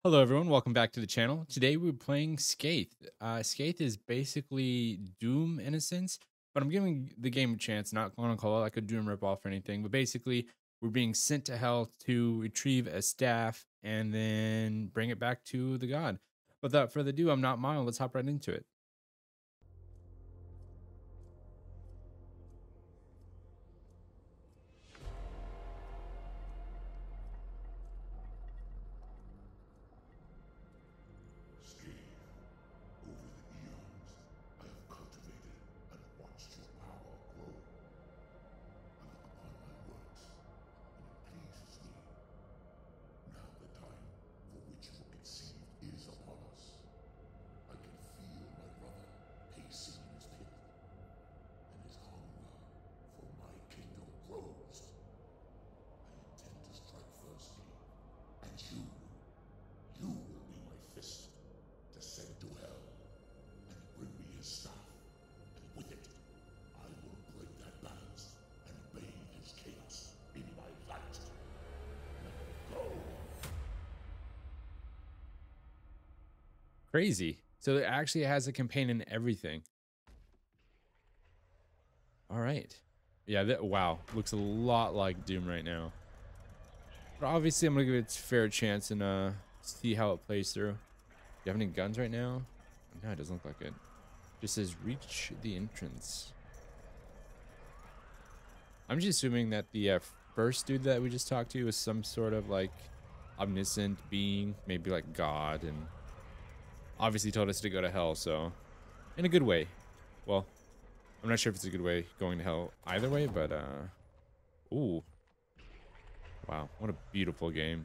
Hello everyone, welcome back to the channel. Today we're playing Scathe. Scathe is basically Doom in a sense, but I'm giving the game a chance, not going to call it like a Doom ripoff or anything, but basically we're being sent to hell to retrieve a staff and then bring it back to the god. Without further ado, I'm not Mile, let's hop right into it. Scathe, over the eons, I have cultivated and watched your power grow. I look upon my works, and it pleases me. Now the time for which you were conceived is upon us. I can feel my brother pacing in his pit, and his hunger for my kingdom grows. I intend to strike firstly, and you will be my fist. Descend to hell, and bring me his staff, and with it, I will break that balance and bathe his chaos in my light. Now go! Crazy. So it actually has a companion in everything. All right. Yeah, wow, looks a lot like Doom right now. But obviously I'm gonna give it its fair chance and see how it plays through. Do you have any guns right now? No, it doesn't look like it. Just says reach the entrance. I'm just assuming that the first dude that we just talked to was some sort of like omniscient being, maybe like God, and obviously told us to go to hell, so in a good way. Well, I'm not sure if it's a good way going to hell either way, but ooh. Wow, what a beautiful game.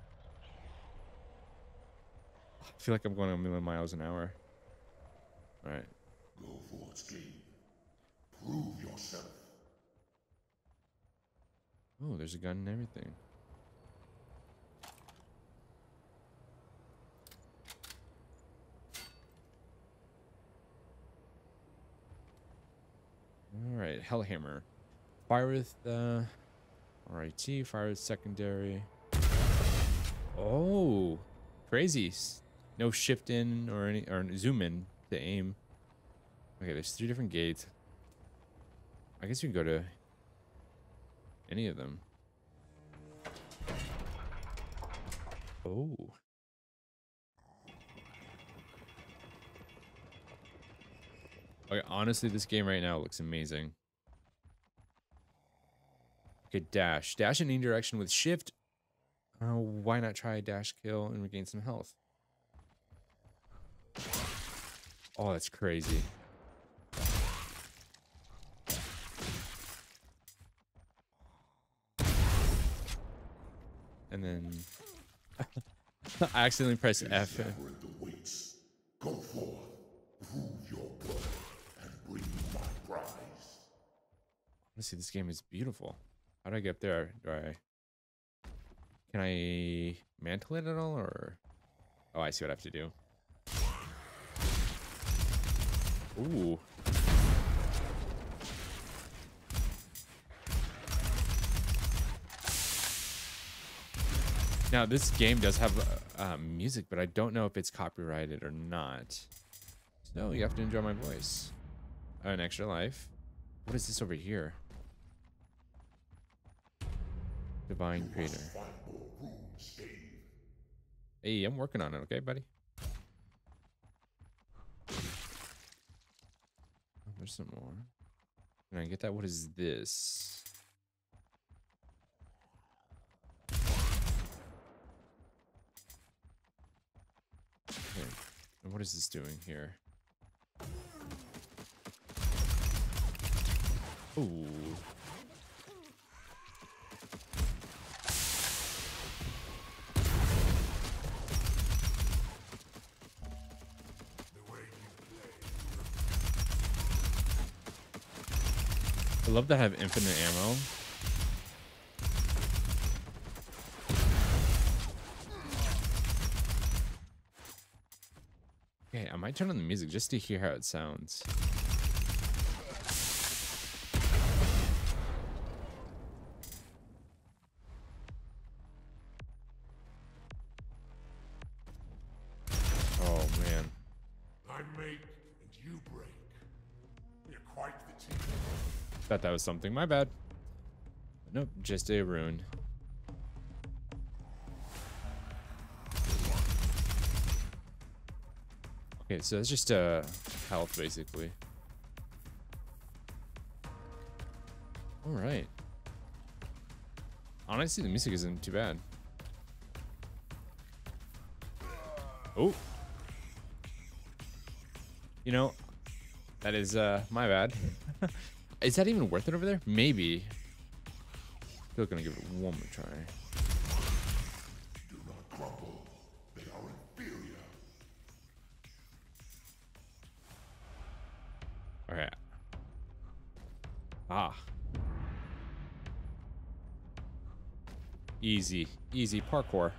I feel like I'm going a million miles an hour. All right. Go forth, Scathe. Prove yourself. Oh, there's a gun and everything. All right, Hellhammer. Fire with RIT, fire with secondary. Oh, crazy. No shift in or any or zoom in to aim. Okay, there's 3 different gates. I guess you can go to any of them. Oh. Okay, honestly, this game right now looks amazing. Okay, dash. Dash in any direction with shift. Why not try a dash kill and regain some health? Oh, that's crazy. And then I accidentally pressed F. Labyrinth awaits. Go forth, prove your worth, and bring me my prize. Honestly, this game is beautiful. How do I get up there? Can I mantle it at all, or? Oh, I see what I have to do. Ooh. Now, this game does have music, but I don't know if it's copyrighted or not. So you have to enjoy my voice. An extra life. What is this over here? Divine Creator. Find more room, Scathe. Hey, I'm working on it, okay, buddy? Oh, there's some more. Can I get that? What is this? Okay. And what is this doing here? Ooh. I love that I have infinite ammo. Okay, I might turn on the music just to hear how it sounds. Thought that was something. My bad. Nope, just a rune. Okay, so it's just health basically. All right. Honestly, the music isn't too bad. Oh. You know, that is my bad. Is that even worth it over there? Maybe. Still gonna give it one more try. Do not crumble. They are inferior. Alright. Ah. Easy. Easy parkour.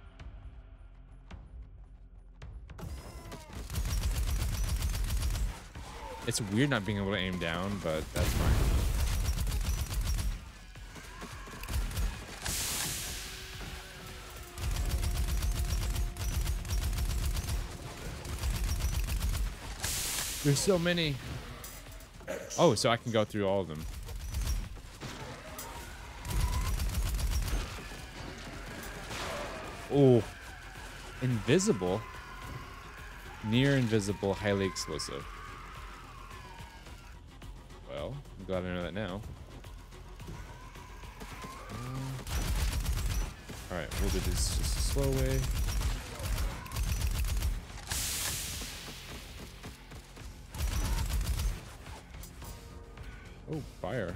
It's weird not being able to aim down, but that's fine. There's so many. Oh, so I can go through all of them. Oh, invisible. Near invisible, highly explosive. Well, I'm glad I know that now. Alright, we'll do this just a slow way. Oh, fire.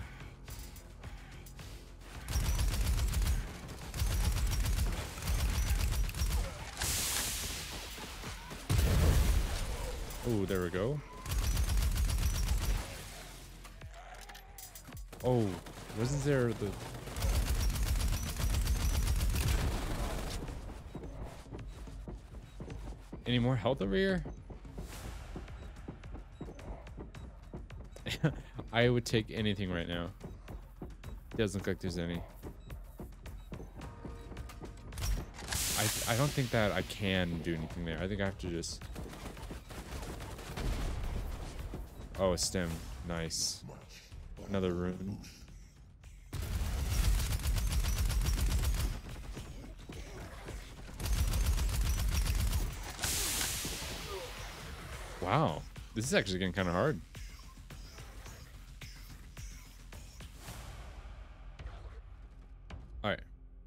Oh, there we go. Oh, wasn't there the... Any more health over here? I would take anything right now. Doesn't look like there's any. I don't think that I can do anything there. I think I have to just... Oh, a stem. Nice. Another rune. Wow. This is actually getting kind of hard. All right.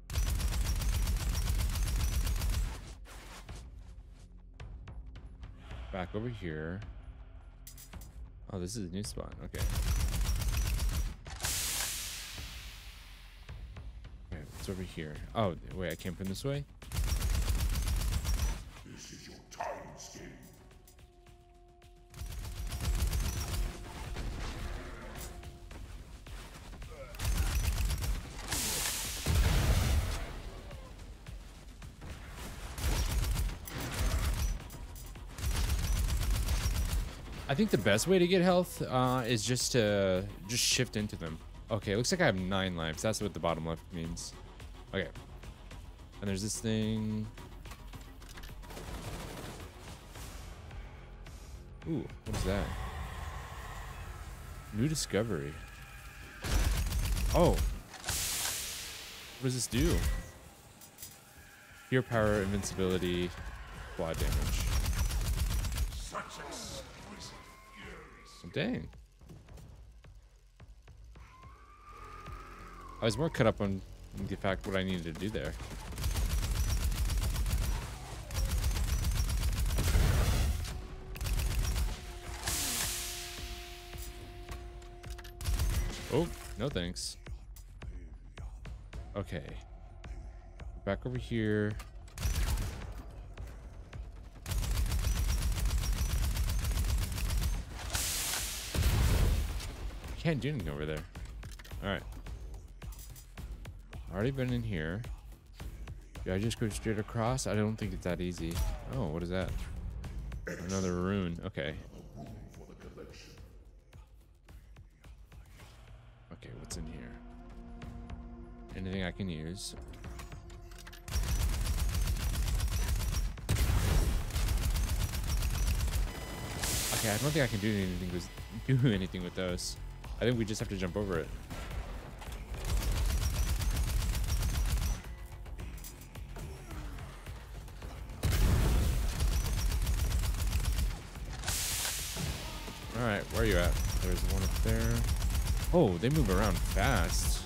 Back over here. Oh, this is a new spot. Okay. Okay, what's over here? Oh, wait, I came from this way? This is your time scheme. I think the best way to get health is just to shift into them. Okay, looks like I have 9 lives. That's what the bottom left means. Okay. And there's this thing. Ooh, what is that? New discovery. Oh. What does this do? Pure power, invincibility, quad damage. Dang. I was more cut up on the fact what I needed to do there. Oh, no thanks. Okay. Back over here. Can't do anything over there. All right. Already been in here. Do I just go straight across? I don't think it's that easy. Oh, what is that? Another rune. Okay. Okay, what's in here? Anything I can use? Okay, I don't think I can do anything with those. I think we just have to jump over it. All right, where are you at? There's one up there. Oh, they move around fast.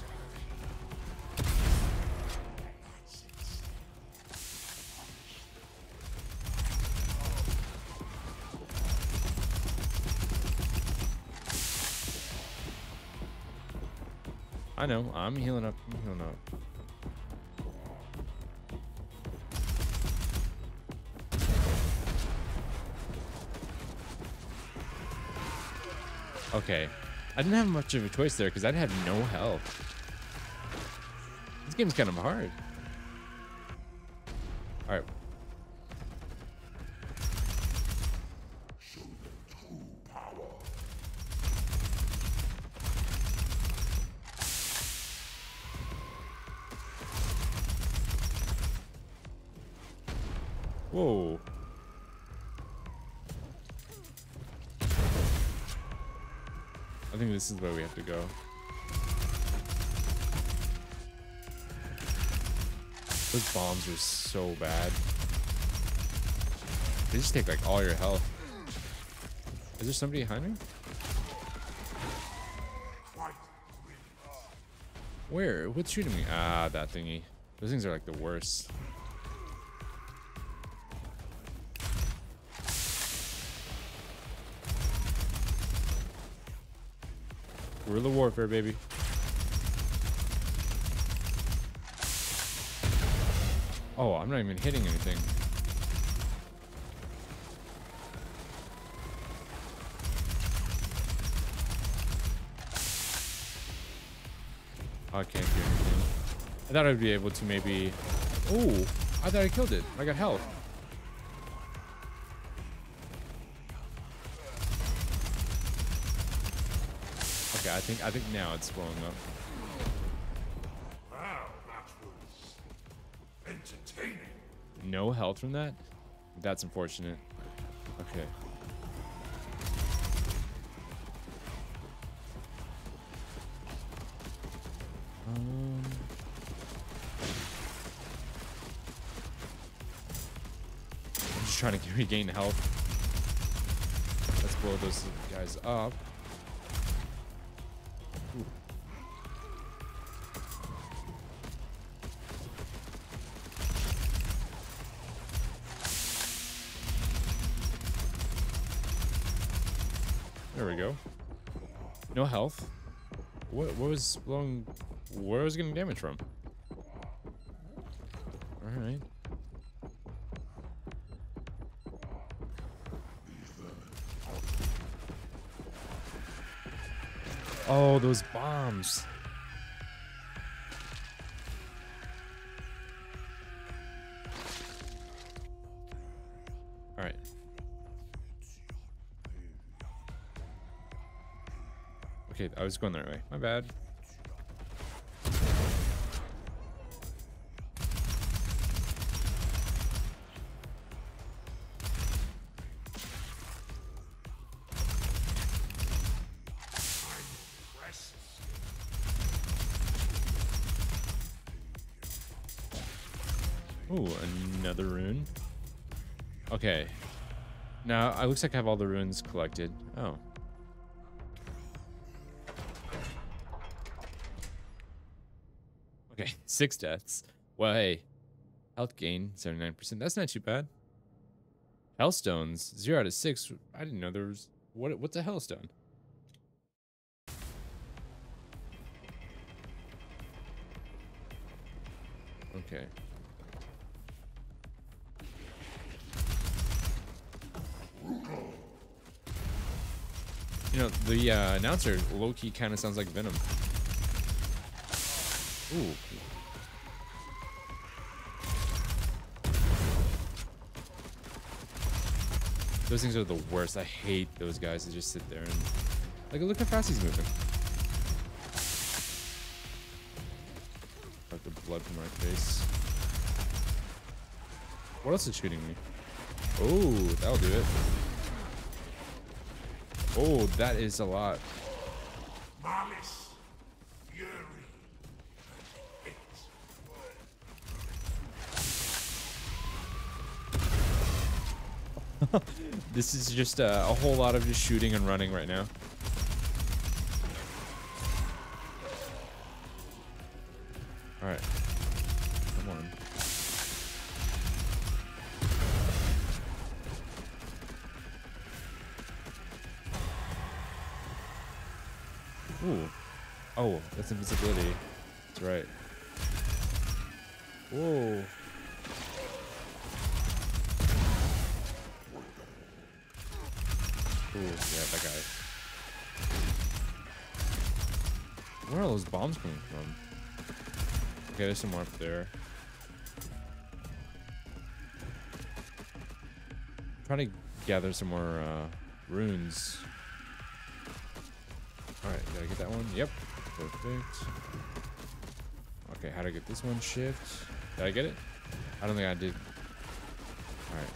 I know. I'm healing up. I'm healing up. Okay. I didn't have much of a choice there because I'd have no health. This game's kind of hard. All right. Show them true power. Whoa. I think this is where we have to go. Those bombs are so bad. They just take like all your health. Is there somebody behind me? Where? What's shooting me? Ah, that thingy. Those things are like the worst. Guerrilla warfare, baby. Oh, I'm not even hitting anything. Oh, I can't do anything. I thought I'd be able to maybe... Oh, I thought I killed it. I got health. Okay, I think now it's blowing up. Wow, that was entertaining. No health from that? That's unfortunate. Okay. I'm just trying to regain health. Let's blow those guys up. Ooh. There we go. No health. What was blowing? Where was getting damage from? All right. Oh, those bombs. All right. Okay, I was going the right way. My bad. Ooh, another rune. Okay. Now, it looks like I have all the runes collected. Oh. Okay, 6 deaths. Well, hey. Health gain, 79%. That's not too bad. Hellstones, 0 out of 6. I didn't know there was... What's a hellstone? Okay. You know, the announcer low-key kind of sounds like Venom. Ooh. Those things are the worst. I hate those guys that just sit there and... Like, look how fast he's moving. Like the blood from my face. What else is shooting me? Oh, that'll do it. Oh, that is a lot. Malice, fury, and hate. This is just a whole lot of just shooting and running right now. All right, come on. Ooh. Oh, that's invisibility. That's right. Whoa. Ooh, yeah, that guy. Where are those bombs coming from? Okay, there's some more up there. Trying to gather some more runes. Alright, did I get that one? Yep. Perfect. Okay, how do I get this one? Shift. Did I get it? I don't think I did. Alright.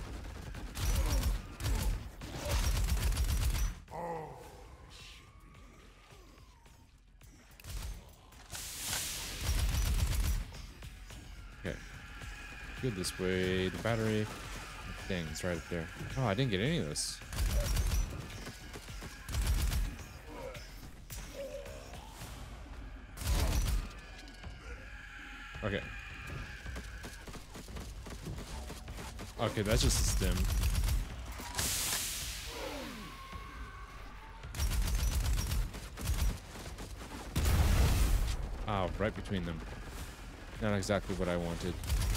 Okay. Good this way. The battery. Dang, it's right up there. Oh, I didn't get any of this. Okay. Okay, that's just a stem. Oh, right between them. Not exactly what I wanted.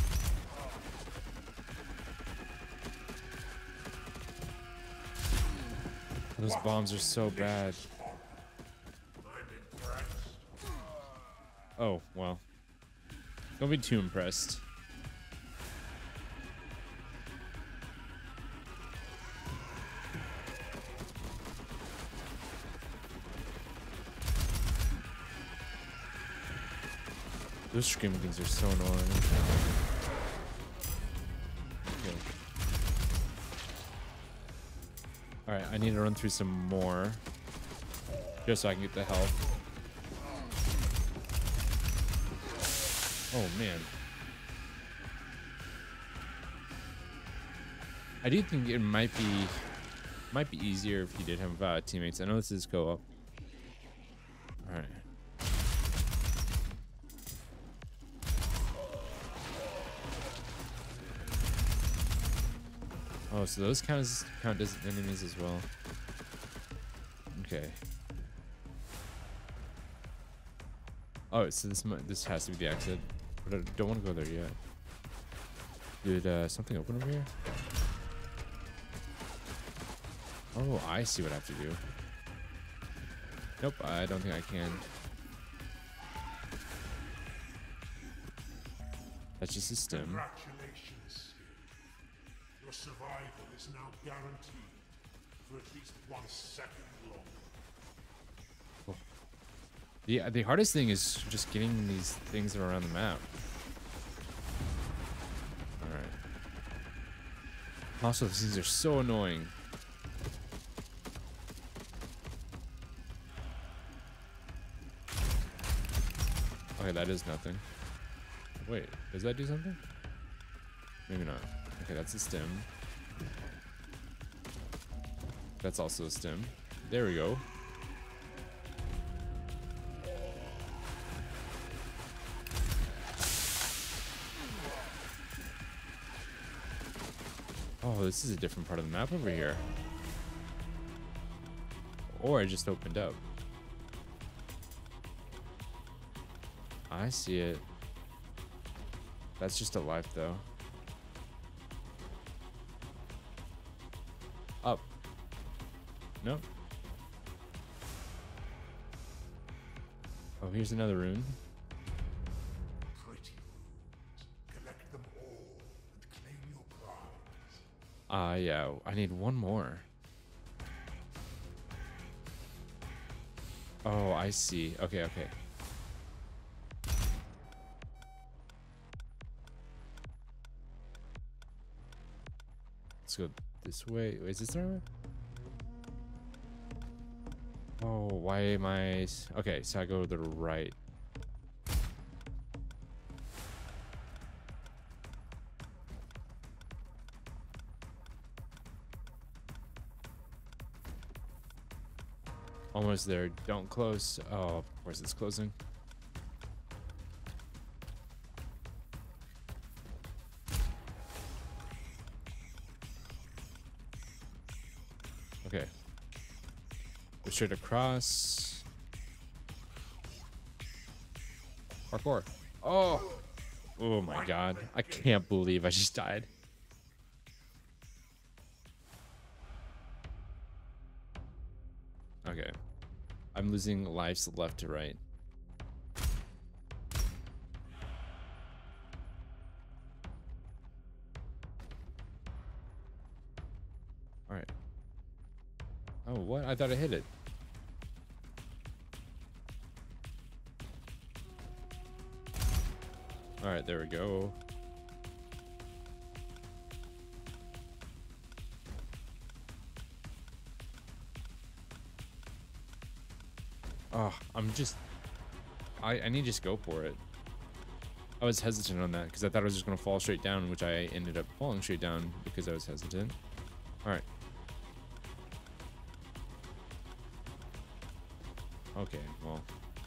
Those bombs are so bad. Oh, well. Don't be too impressed. Those screaming things are so annoying. Okay. Alright, I need to run through some more. Just so I can get the health. Oh man. I do think it might be easier if you did have teammates. I know this is co-op. Alright. Oh, so those count as enemies as well. Okay. Oh, so this has to be the exit, but I don't want to go there yet. Did something open over here? Oh, I see what I have to do. Nope, I don't think I can. That's just a stem. Congratulations. Your survival is now guaranteed for at least 1 second longer. The hardest thing is just getting these things around the map. Alright. Also, these things are so annoying. Okay, that is nothing. Wait, does that do something? Maybe not. Okay, that's a stem. That's also a stem. There we go. Oh, this is a different part of the map over here. Or it just opened up. I see it. That's just a life, though. Up. Nope. Oh, here's another rune. Pretty runes. Collect them all and claim your prize. Yeah, I need one more. Oh, I see. Okay, okay. Let's go this way. Wait, is this the right way? Oh, why am I... Okay, so I go to the right. Almost there. Don't close. Oh, of course it's closing. Okay. Go straight across. Parkour. Oh! Oh my god. I can't believe I just died. Okay. I'm losing lives left to right. Alright. Oh, what? I thought I hit it. Alright, there we go. Oh, I'm just... I need to just go for it. I was hesitant on that because I thought I was just going to fall straight down, which I ended up falling straight down because I was hesitant. Alright. Okay, well...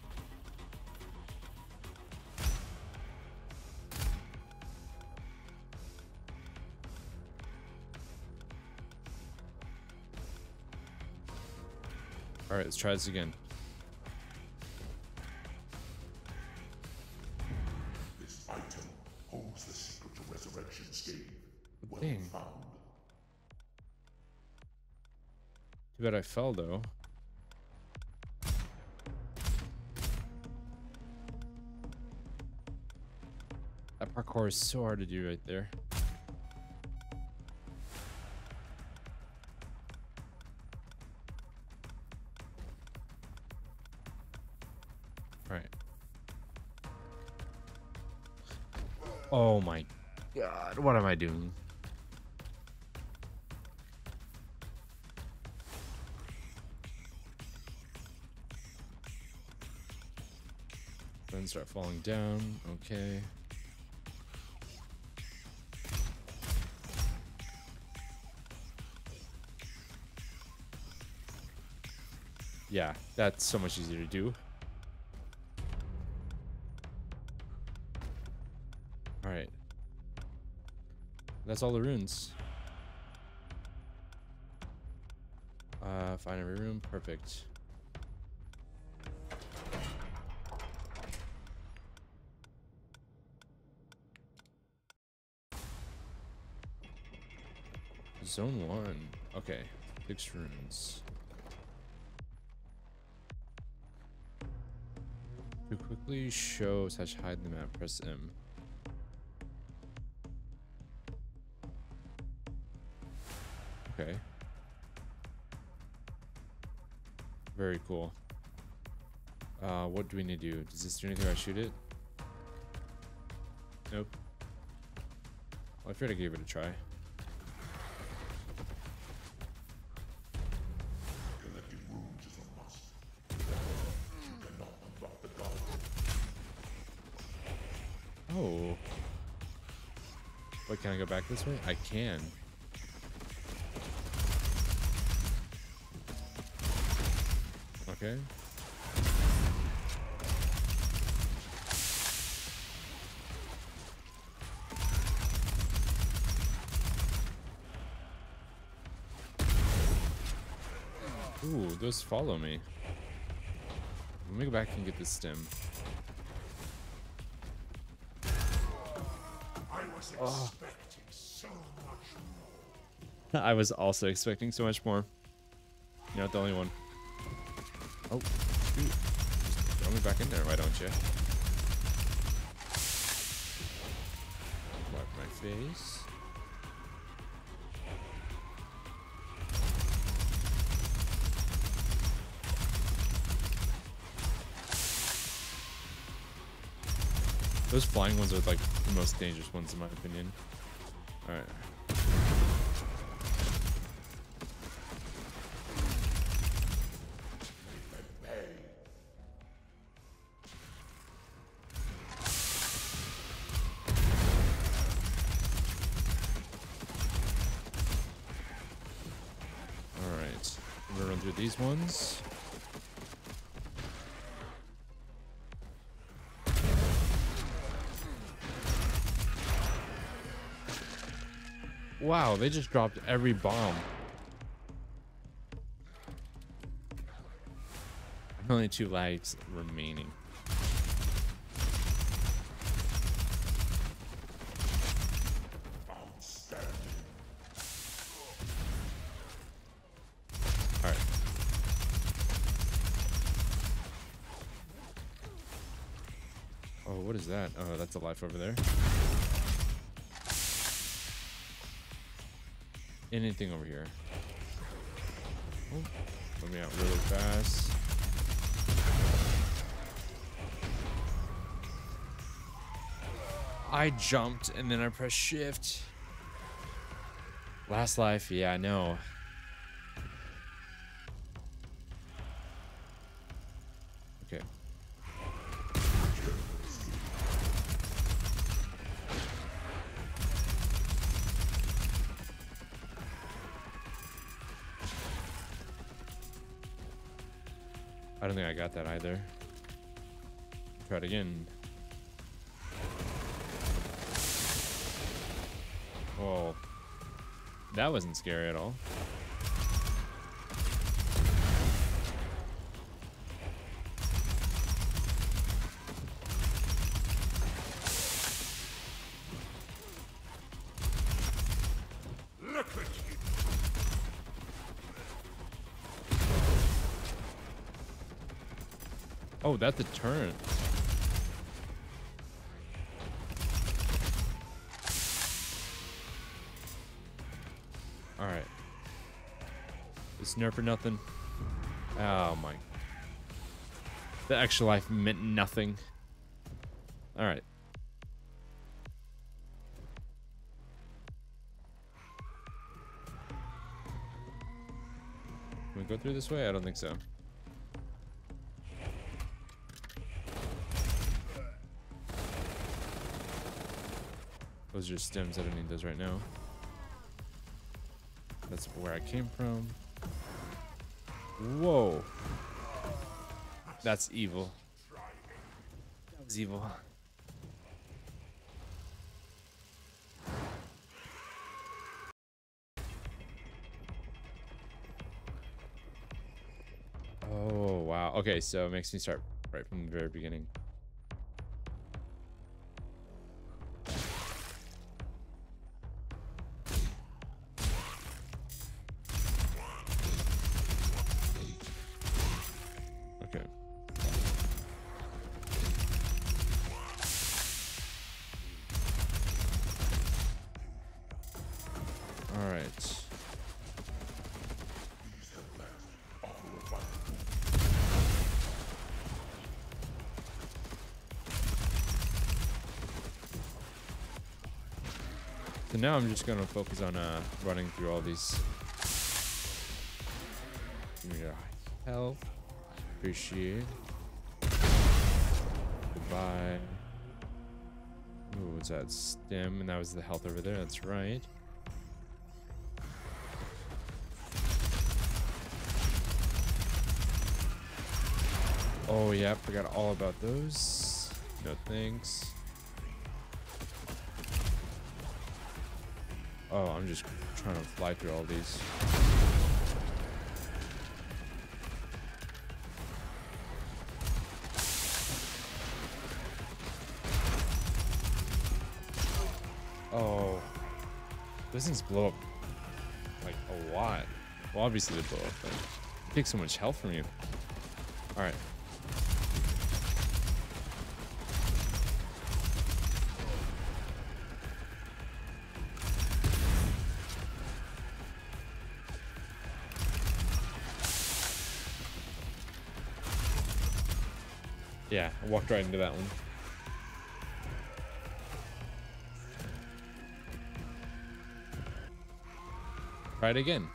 Alright, let's try this again. This item holds the secret to resurrection, Scathe. Well Dang. found. Too bad I fell, though. That parkour is so hard to do right there. Alright. Oh my god, what am I doing? Then start falling down. Okay. Yeah, that's so much easier to do. Alright. That's all the runes. Find every room. Perfect. Zone 1. Okay. 6 runes. To quickly show / hide the map, press M. Okay. Very cool. What do we need to do? Does this do anything if I shoot it? Nope. Well, I figured I gave it a try. Collecting runes is a must. You cannot unlock the god. Oh. Wait, can I go back this way? I can. Okay. Ooh, those follow me. Let me go back and get this stem. I was expecting so much more. I was also expecting so much more. You're not the only one. Oh, shoot. Just throw me back in there, why don't you? Wipe my face. Those flying ones are like the most dangerous ones in my opinion. Alright. through these ones. Wow, they just dropped every bomb. Only 2 lives remaining. All right. Oh, what is that? Oh, that's a life over there. Anything over here? Oh, let me out really fast. I jumped and then I pressed shift. Last life, yeah, I know. Okay. I don't think I got that either. Try it again. Oh, that wasn't scary at all. Look at you. Oh, that's a turn. All right. This nerf for nothing. Oh my. The extra life meant nothing. All right. Can we go through this way? I don't think so. Those are just stems. I don't need those right now. That's where I came from. Whoa. That's evil. That was evil. Oh, wow. Okay, so it makes me start right from the very beginning. Okay. All right. So now I'm just gonna focus on running through all these. Give me your health. Appreciate. Goodbye. Ooh, what's that? Stem, and that was the health over there. That's right. Oh yeah, forgot all about those. No thanks. Oh, I'm just trying to fly through all these. Oh, those things blow up like a lot. Well, obviously they blow up, but it takes so much health from you. All right. Yeah, I walked right into that one. Try it again.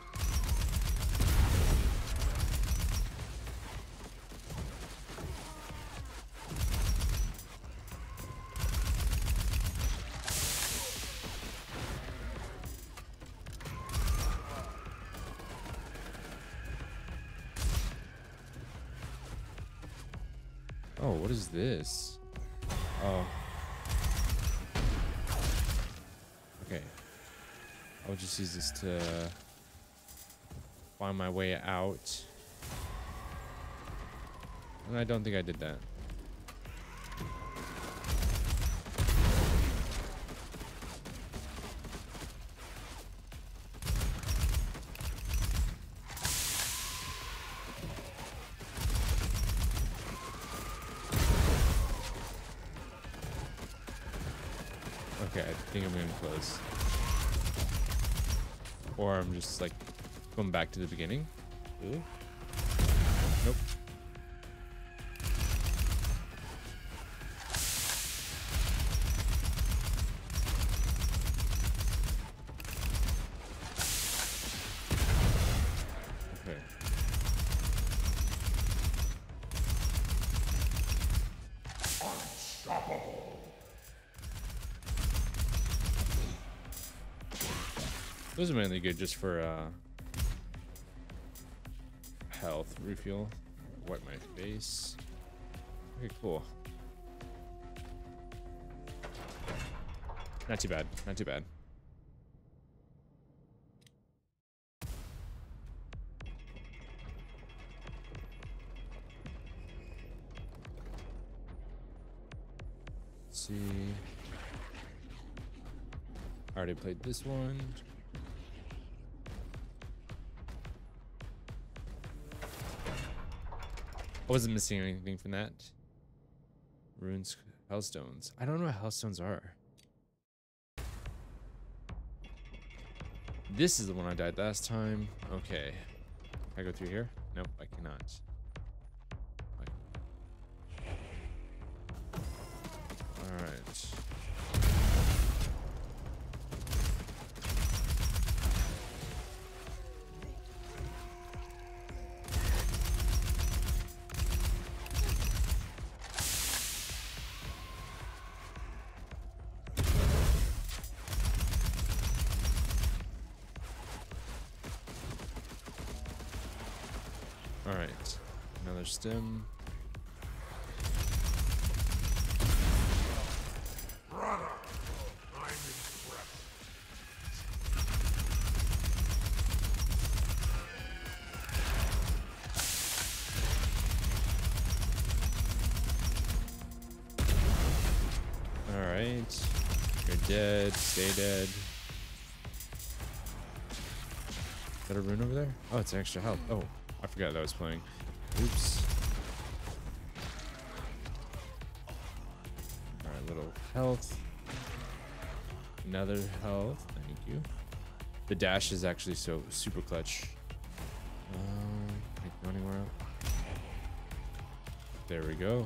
Oh, what is this? Oh. Okay. I'll just use this to find my way out. And I don't think I did that. Okay, I think I'm getting close. Or I'm just like going back to the beginning. Ooh. Nope. Okay. Those are mainly good just for health refuel. Wipe my face. Okay, cool. Not too bad. Not too bad. Let's see. I already played this one. I wasn't missing anything from that. Runes, hellstones. I don't know what hellstones are. This is the one I died last time. Okay. Can I go through here? Nope, I cannot. Alright. Alright, another stem. Brother, I'm impressed. Alright. You're dead. Stay dead. Is that a rune over there? Oh, it's extra health. Oh. I forgot that was playing. Oops. Alright, little health. Another health. Thank you. The dash is actually so super clutch. Can't go anywhere else. There we go.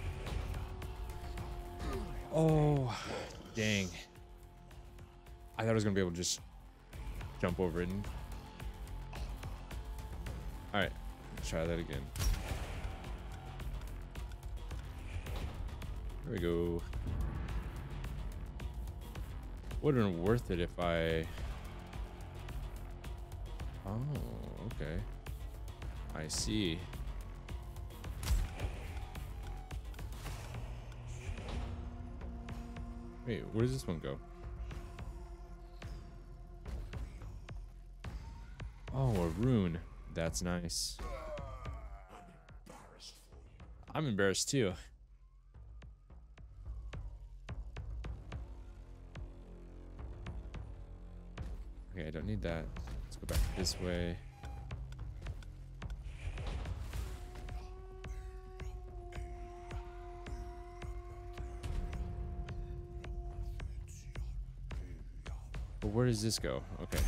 Oh, dang. I thought I was going to be able to just jump over it and... Alright, let's try that again. There we go. Would have been worth it if I... Oh, okay. I see. Wait, where does this one go? Oh, a rune. That's nice. I'm embarrassed too. Okay, I don't need that. Let's go back this way. But where does this go? Okay.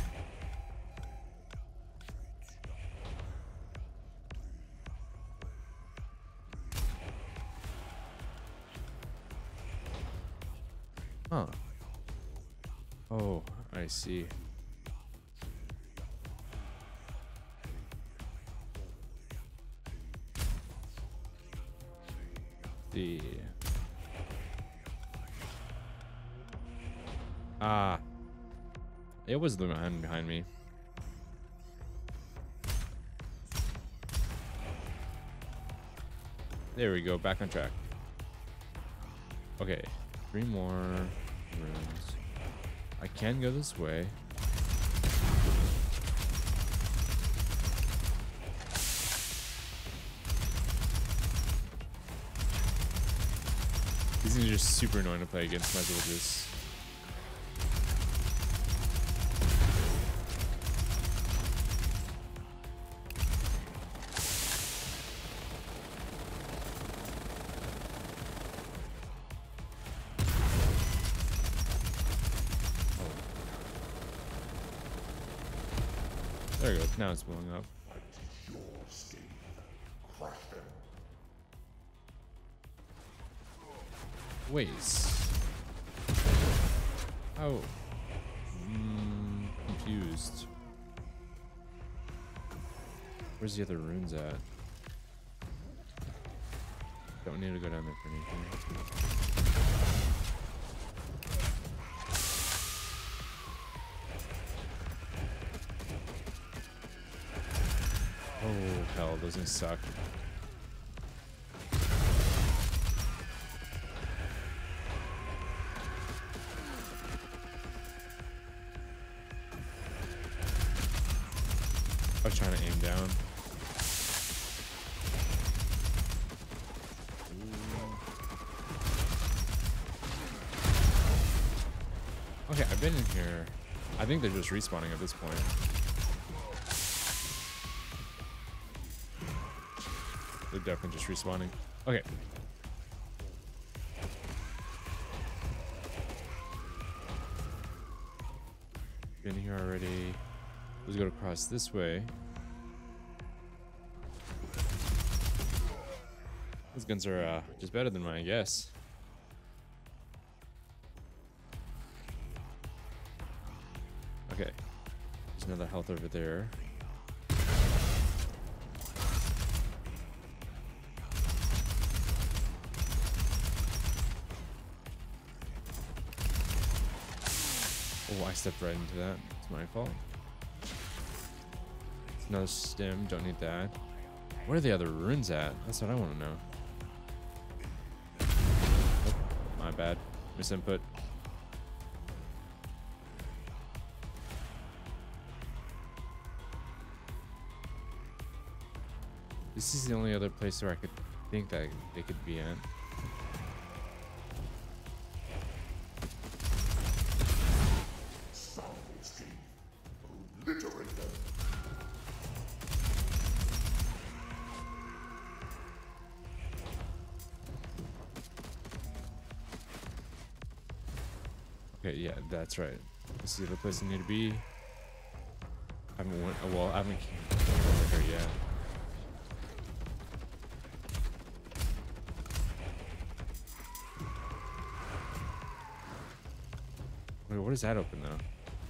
Huh. Oh, I see. The it was the man behind me. There we go, back on track. Okay, 3 more rooms. I can go this way. These things are just super annoying to play against. Might as well just. There it goes. Now it's blowing up. Your Scathe. Crush them. Ways. Oh. Confused. Where's the other runes at? Don't need to go down there for anything. Oh, hell, those things suck. I was trying to aim down. Okay, I've been in here. I think they're just respawning at this point. They're definitely just respawning. Okay. Been here already. Let's go across this way. These guns are just better than mine, I guess. Okay. There's another health over there. Oh, I stepped right into that. It's my fault. It's another stem. Don't need that. Where are the other runes at? That's what I want to know. Oh, my bad. Misinput. This is the only other place where I could think that they could be at. Obliterate them. Okay, yeah, that's right. This is the place I need to be. I haven't went. Well, I haven't came over here yet. Wait, what is that open though?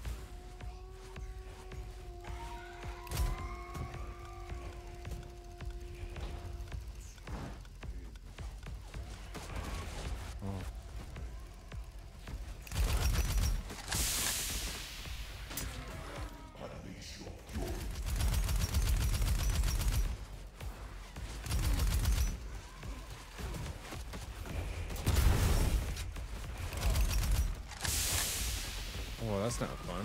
Oh. Unleash your fury. Oh, that's not fun.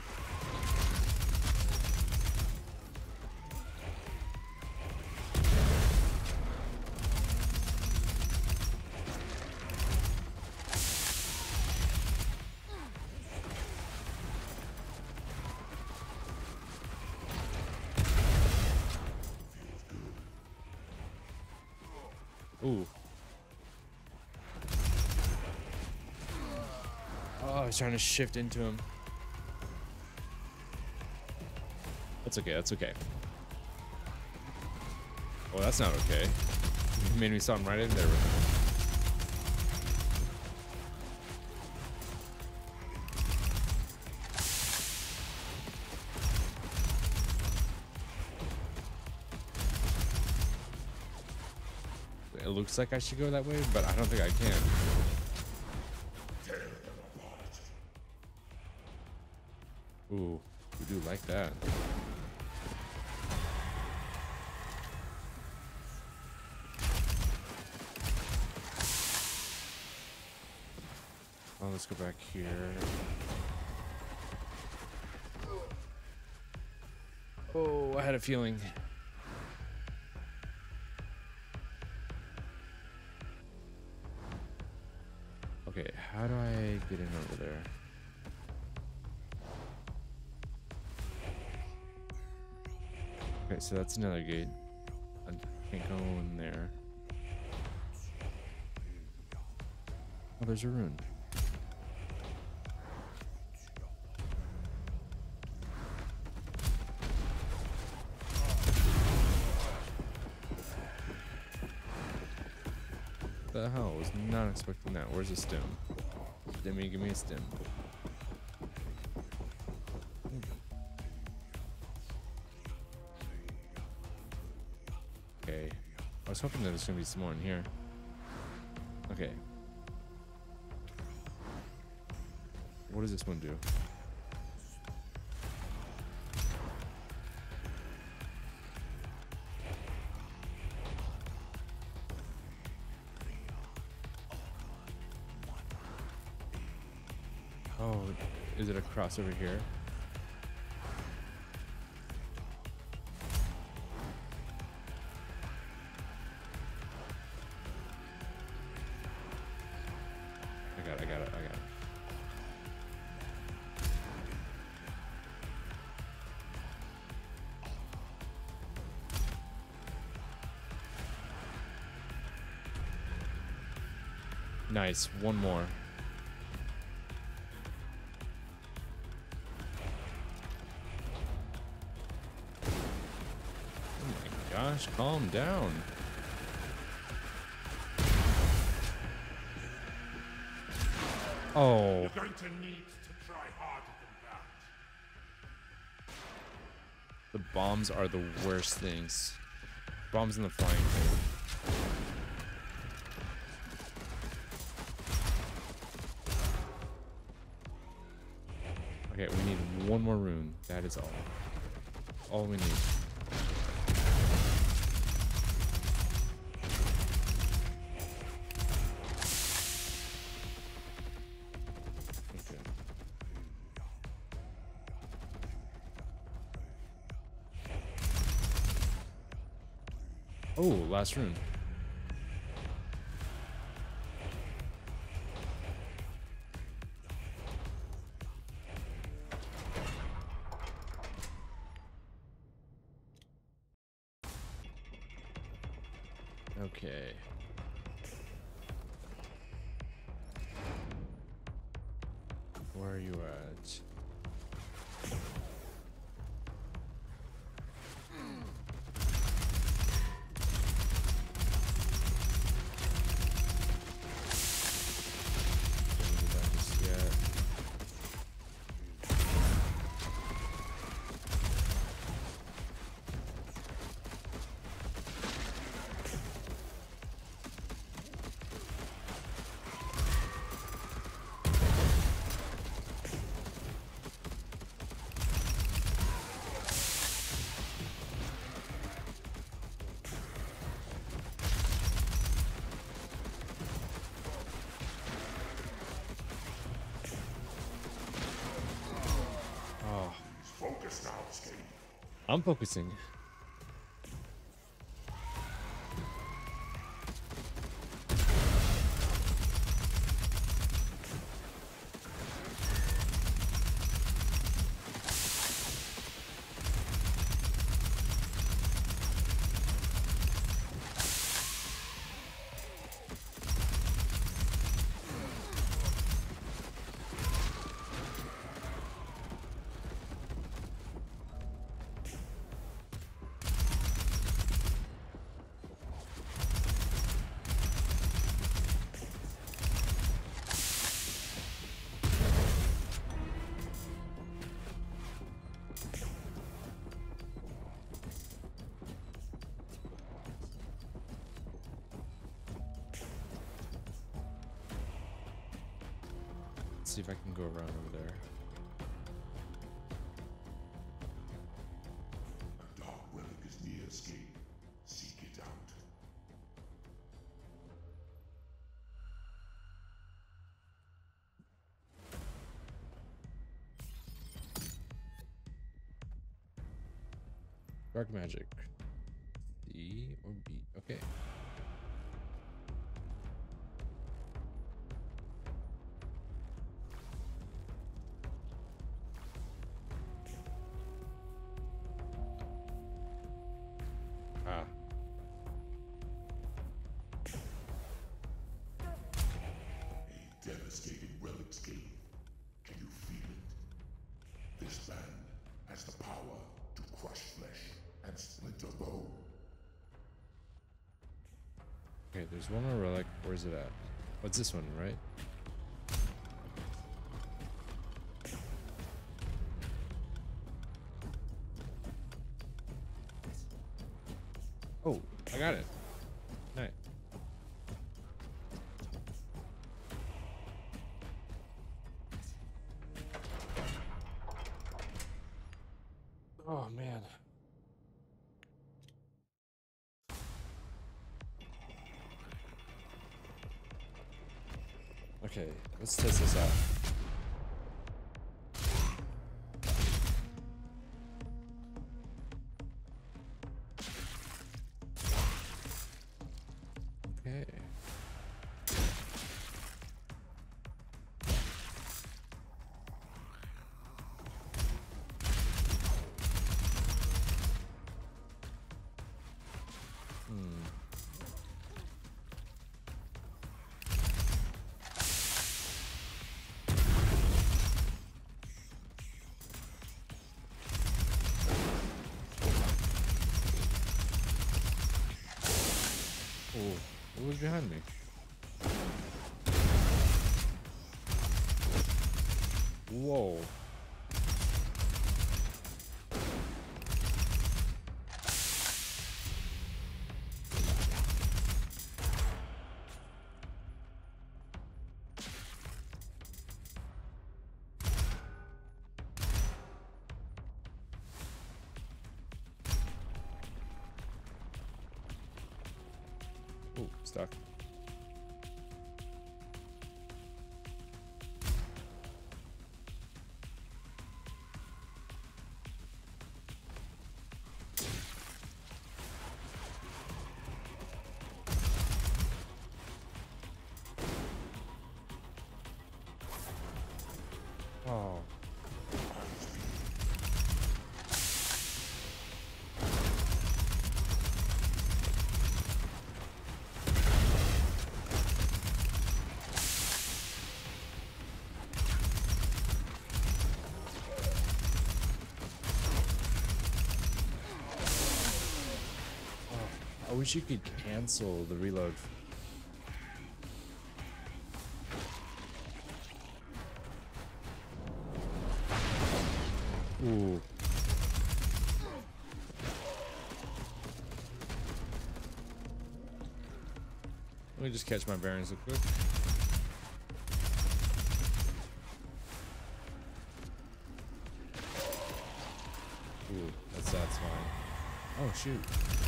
Ooh. Oh, I was trying to shift into him. That's okay, that's okay. Oh, that's not okay. You made me something right in there. It looks like I should go that way, but I don't think I can. Tear them apart. Ooh, we do like that. let's go back here. Oh, I had a feeling. Okay, how do I get in over there? Okay, so that's another gate. I can't go in there. Oh, there's a rune. What the hell? I was not expecting that. Where's the stem? Stemmy, give me a stem. Okay. I was hoping that there's gonna be some more in here. Okay. What does this one do? Oh, is it a cross over here? I got it. Nice, one more. Oh my gosh, calm down. Oh. You're going to need to try harder than that. The bombs are the worst things. Bombs in the flying thing. Okay, we need one more rune. That is all. All we need. Okay. Oh, last rune. Okay. Where are you at? Don't do that just yet. Oh, Focus now, Scathe. I'm focusing. Let's see if I can go around over there. A dark relic is near, Scathe. Seek it out. Dark magic. D or B? Okay. Ah. A devastating relic Scathe. Can you feel it? This band has the power to crush flesh and splinter bone. Okay, there's one more relic. Where's it at? What's this one, right? Oh, I got it. Nice. Oh, man. Okay, let's test this out. Okay. Oh, what was behind me? Whoa. Oh, stuck. Oh. I wish you could cancel the reload. Ooh. Let me just catch my bearings real quick. Ooh, that's satisfying. Oh shoot.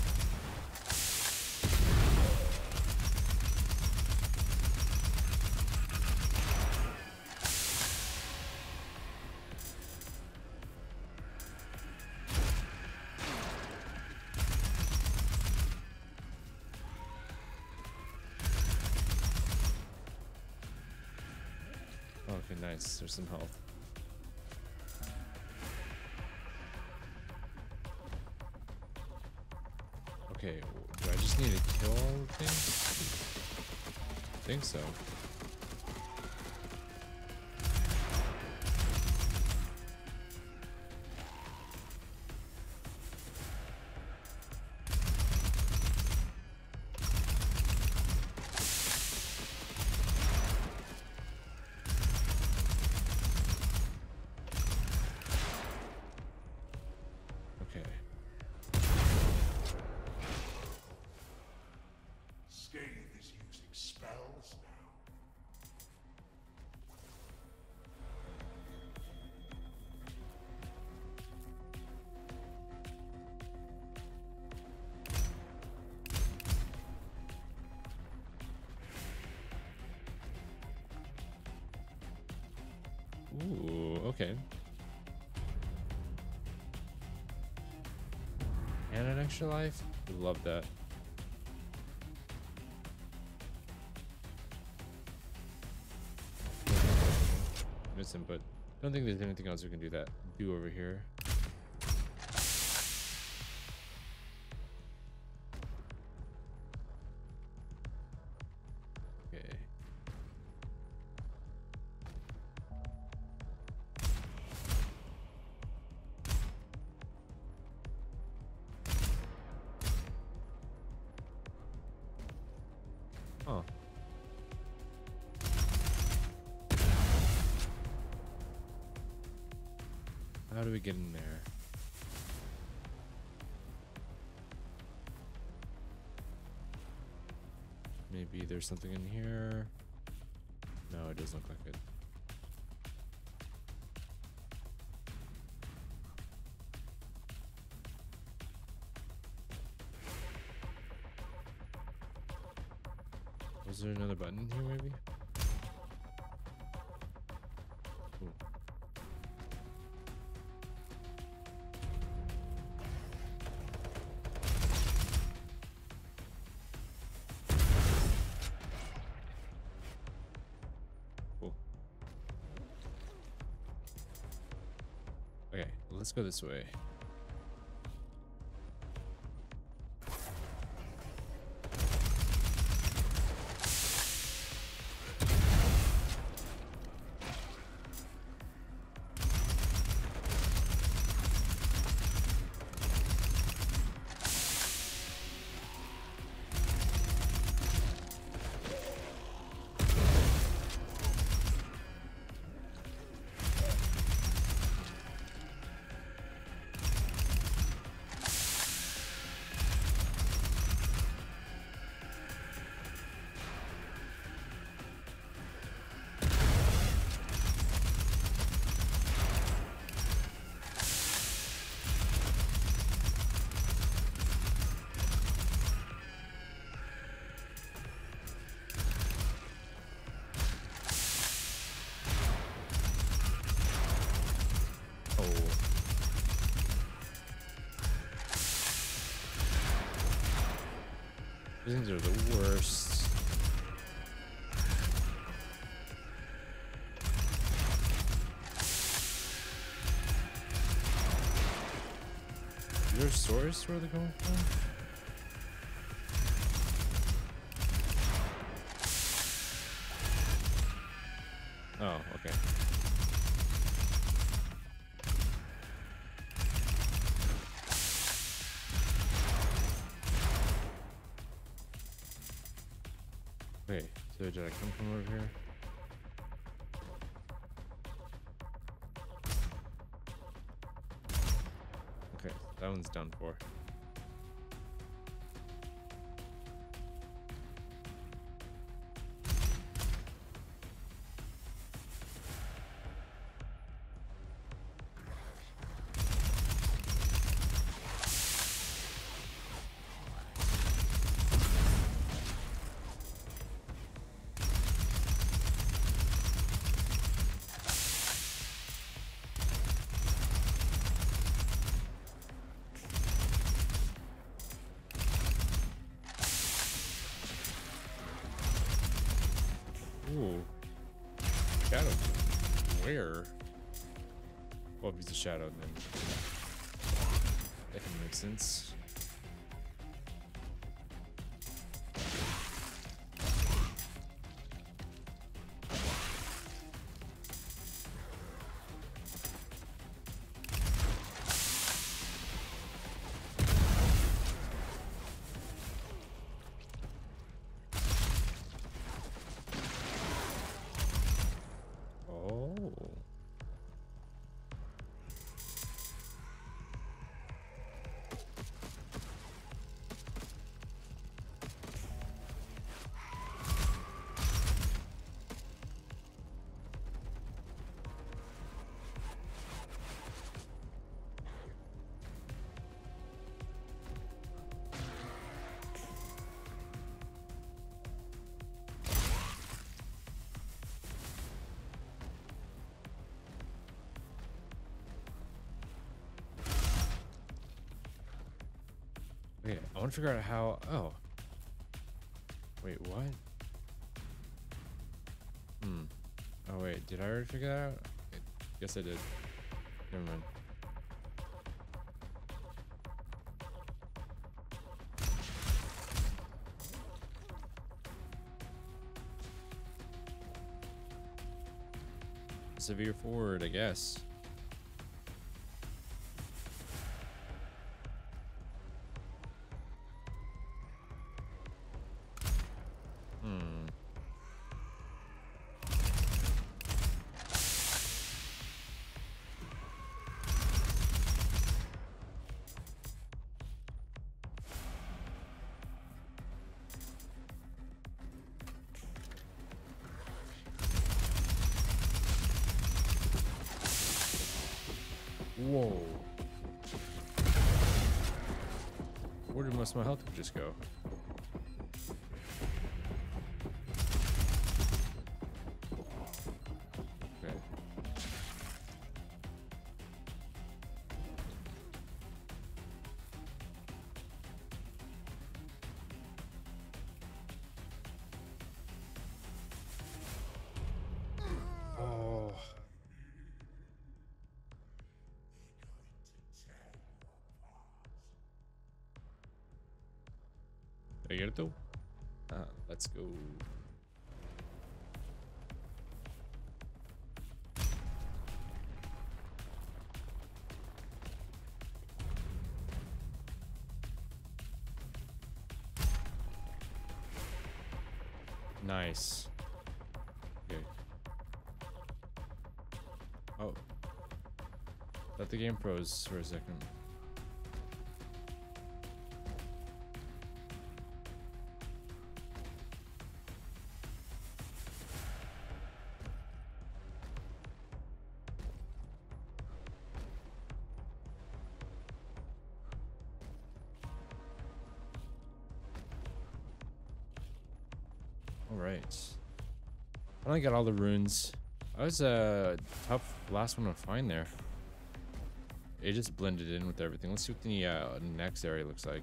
Okay, nice. There's some health. Okay, do I just need to kill all the things? I think so. Okay. Scathe is using spells Ooh, okay. And an extra life? Would love that. Miss input. Don't think there's anything else we can do over here. Okay. Huh. How do we get in there? Maybe there's something in here. No, it doesn't look like it. Was there another button here maybe? Ooh. Cool. Okay, let's go this way. These things are the worst. Is there a source where they're coming from? Oh, okay. Wait, so did I come from over here? Okay, that one's done for. Ooh. Shadow. Where? Well, if he's a shadow, then that can make sense. Okay, I want to figure out how. Oh. Wait, what? Oh, wait. Did I already figure that out? Okay, guess I did. Never mind. Severe forward, I guess. Whoa. Where did most of my health just go? Okay. Oh. Did I get it though? Let's go. Nice. Okay. Oh. Let the game froze for a second. Alright. I only got all the runes. That was a tough last one to find there. It just blended in with everything. Let's see what the next area looks like.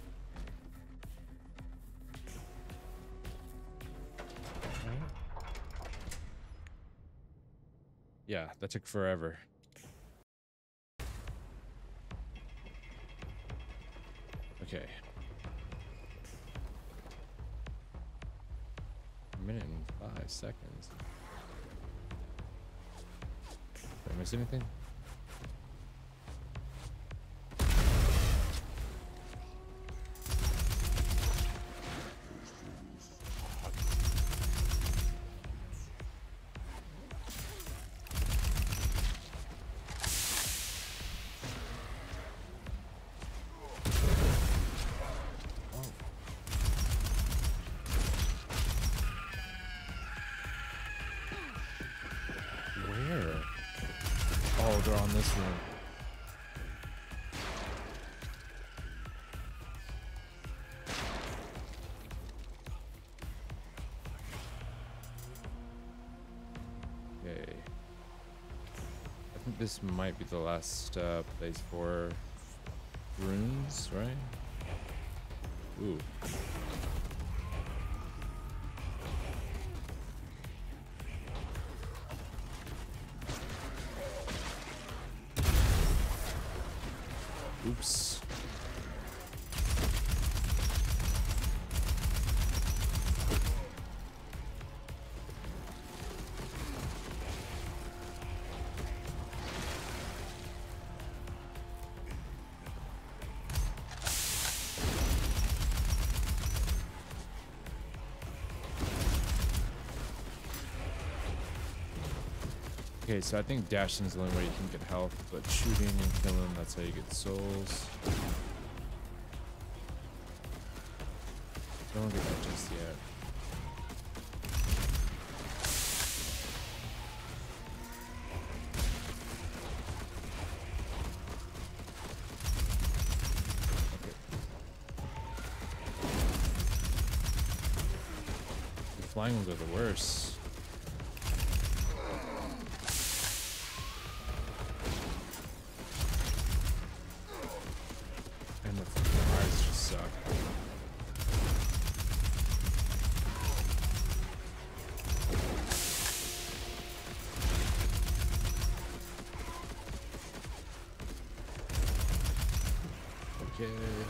Yeah, that took forever. Okay. A minute and 5 seconds. Did I miss anything? Oh, they're on this room. Okay. I think this might be the last place for runes, right? Ooh. Oops. Okay, so I think dashing is the only way you can get health, but shooting and killing, that's how you get souls. Don't get that just yet. Okay. The flying ones are the worst. And the fire is just suck. Okay.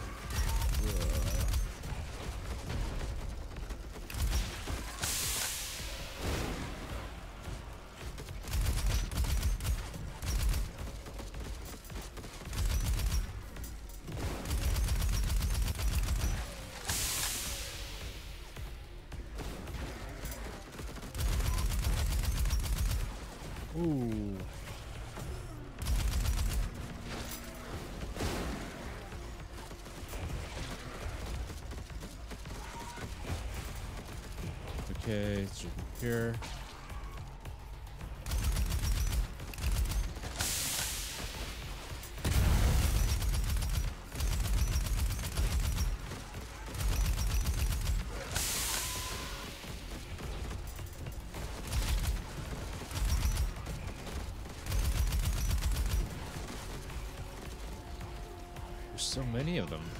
Ooh. Okay, it's here. There's so many of them.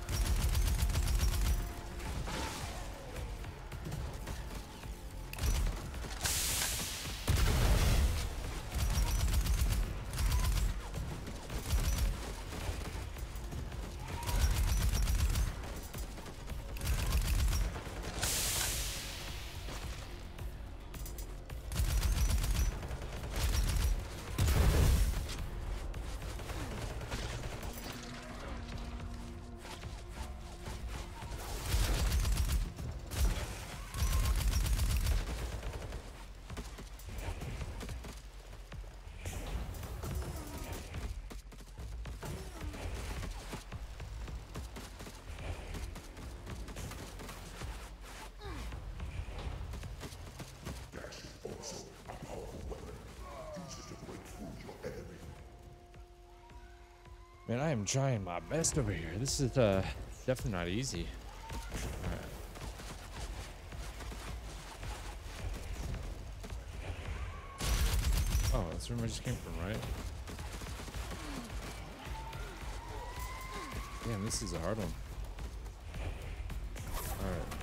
Man, I am trying my best over here. This is definitely not easy. All right. Oh, that's where I just came from, right? Damn, this is a hard one. All right.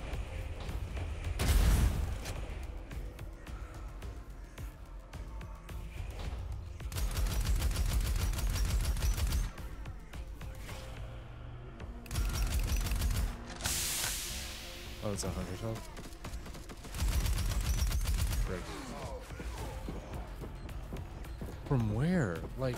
Oh, it's 100 health. Right. From where? Like...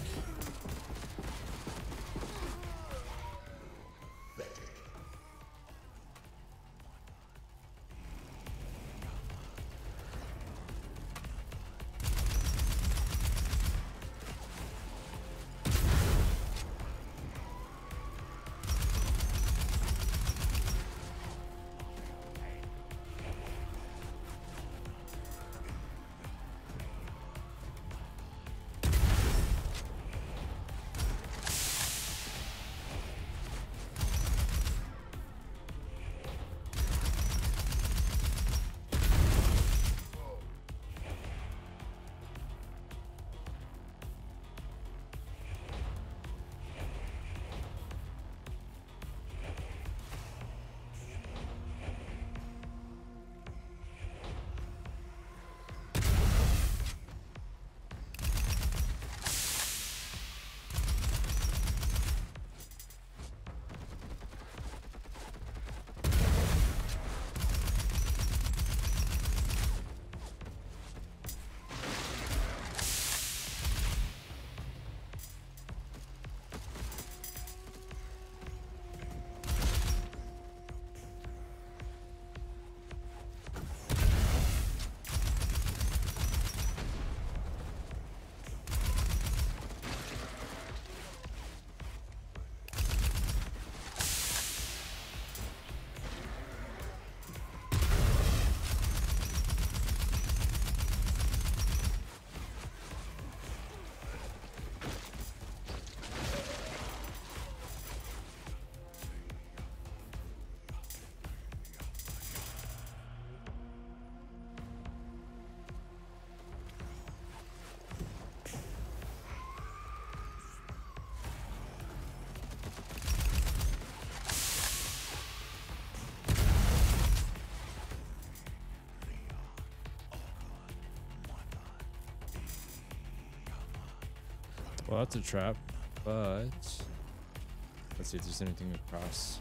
Well, that's a trap, but let's see if there's anything across.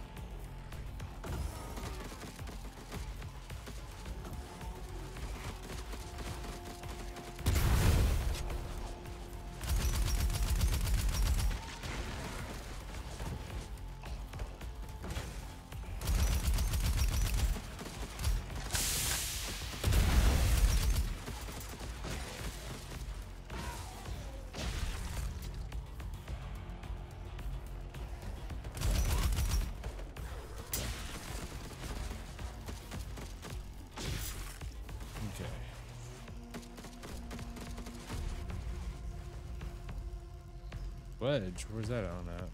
Wedge, where's that on at?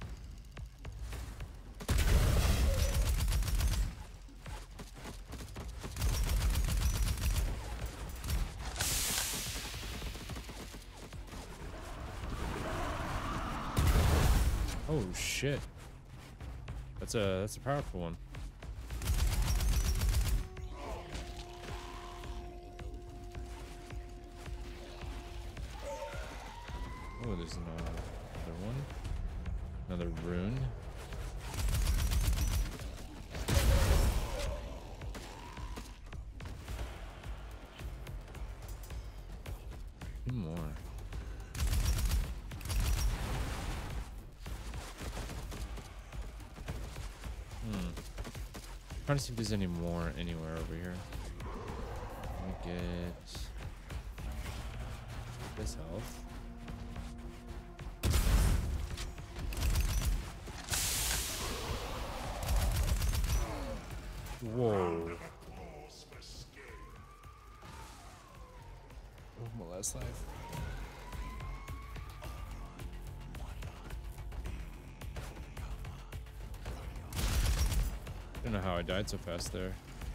Oh shit. That's a powerful one. Oh, there's another one. Another rune. Two more. Trying to see if there's any more anywhere over here. Let me get this health. Whoa. Oh, my last life. I don't know how I died so fast there.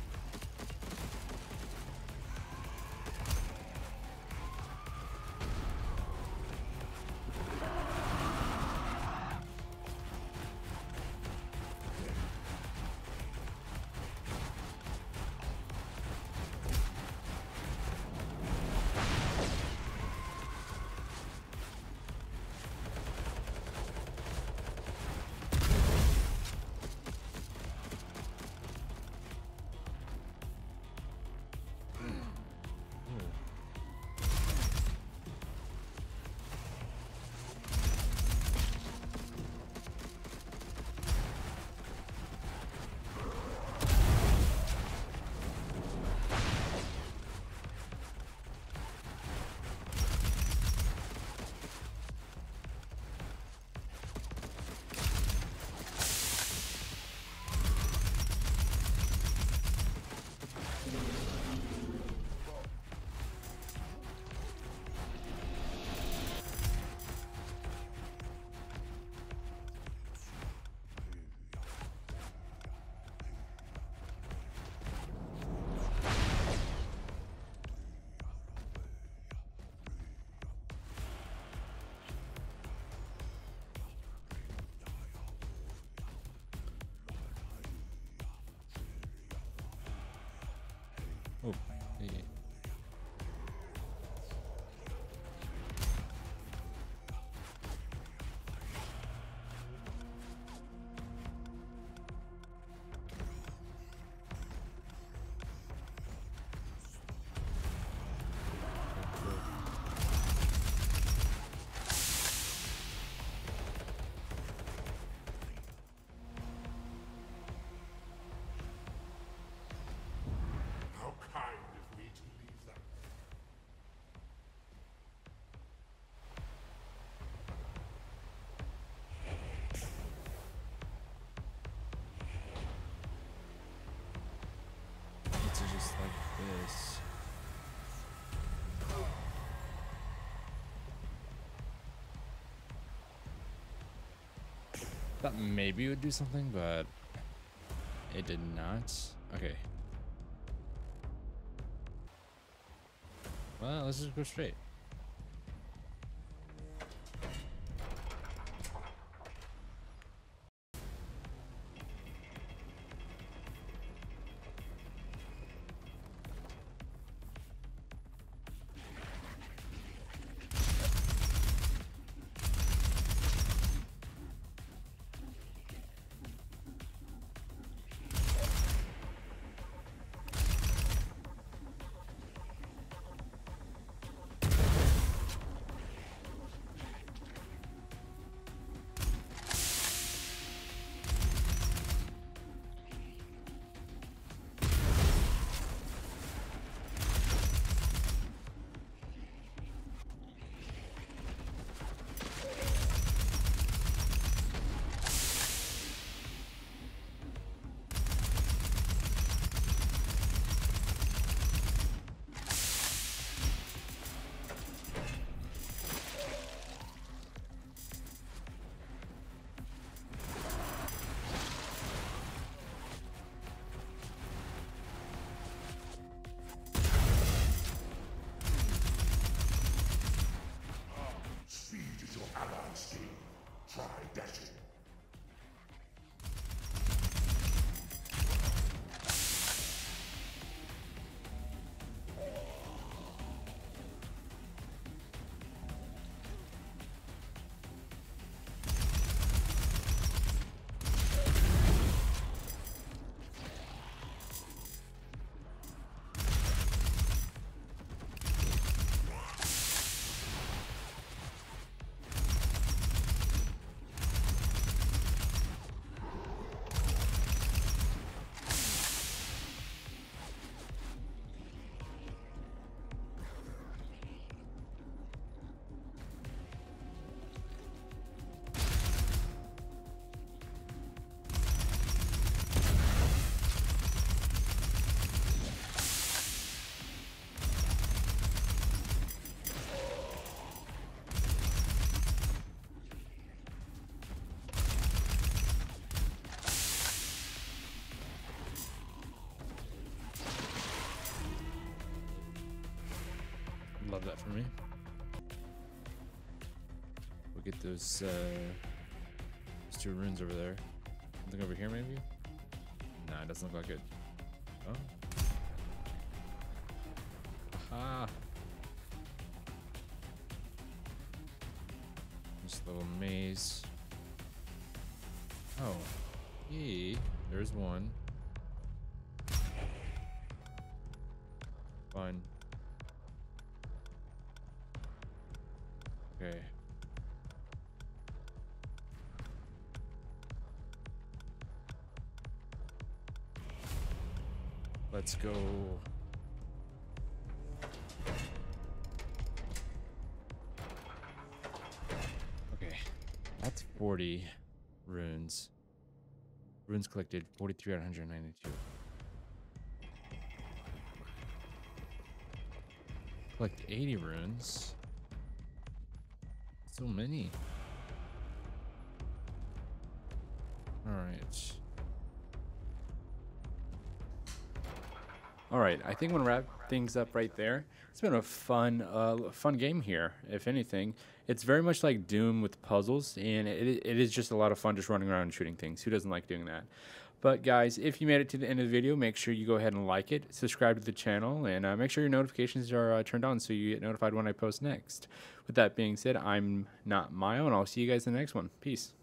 Oh, hey. How kind of me to leave them. It's just like this. Thought maybe it would do something, but it did not. Okay. Well, let's just go straight. love that for me. We'll get those 2 runes over there. Something over here, maybe? Nah, it doesn't look like it. Oh. Aha. This little maze. Oh. Yee. There's one. Fine. Okay. Let's go. Okay. That's 40 runes. Runes collected 43 out of 192. Collect 80 runes. So many. Alright. Alright, I think I'm gonna wrap things up right there. It's been a fun game here, if anything. It's very much like Doom with puzzles, and it is just a lot of fun just running around and shooting things. Who doesn't like doing that? But guys, if you made it to the end of the video, make sure you go ahead and like it, subscribe to the channel, and make sure your notifications are turned on so you get notified when I post next. With that being said, I'm not Mayo, and I'll see you guys in the next one. Peace.